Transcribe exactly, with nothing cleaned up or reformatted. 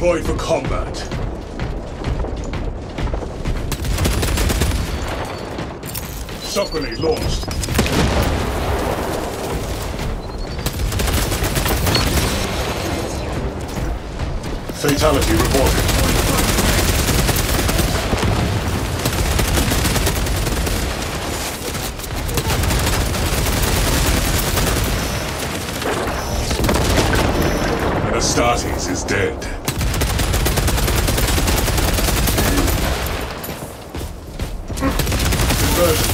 deployed for combat. Shock grenade launched. Fatality reported. Astartes is dead. Conversion